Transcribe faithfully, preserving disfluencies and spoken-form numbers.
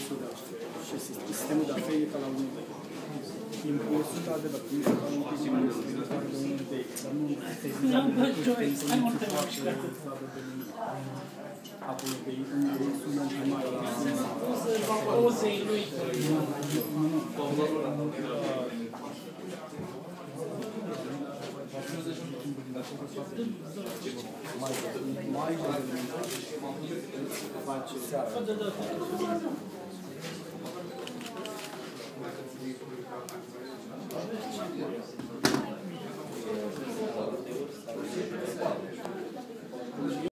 și sistemul de afei e ca la un impulsul de adevăr, nu e ca un impulsul de adevăr de un idei, dar nu Joyce, hai mă te faci și atât. Apoi de idei sună mai la... Pozei lui. Mai face seara.